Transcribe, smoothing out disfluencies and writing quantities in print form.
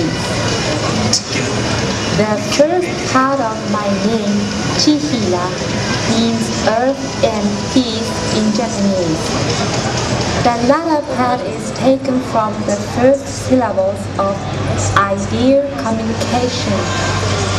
peace. The first part of my name, Chihira, means earth and peace in Japanese. The latter part is taken from the first syllables of ideal communication.